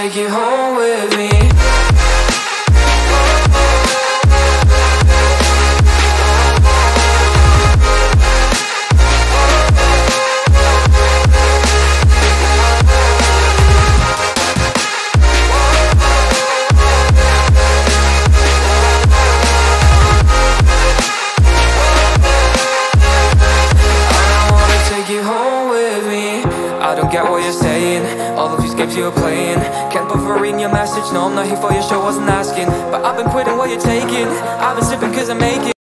take you home with me. I don't get what you're saying, all of these games you're playing. Can't bother reading your message, no I'm not here for your show, wasn't asking. But I've been quitting what you're taking, I've been sipping cause I'm making